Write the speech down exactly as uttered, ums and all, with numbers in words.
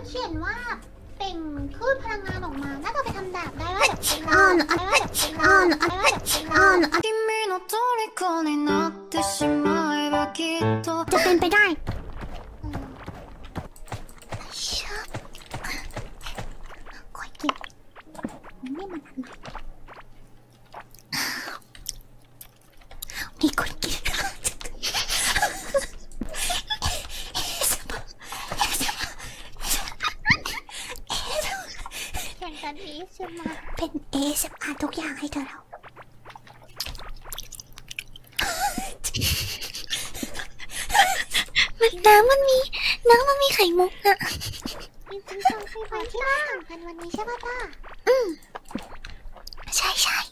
เขียนว่าเป่งคลื่นพลังงานออกมาน่าจะไปทำดาบได้ว่าแบบเป็นเราได้ว่าแบบเป็นเราได้ว่าแบบเป็นเราจะเป็นไปได้คอยกินนี่มันอะไรมีคนกินแข่งกันอีใช่ไหมเป็น เอ เอส เอ็ม อาร์ ทุกอย่างให้เธอเรามันน้ำมันมีน้ำมันมีไข่มุกอะมีคุณฟังไปที่ต่างกันวันนี้ใช่ป่ะป้าอืมใช่ใช่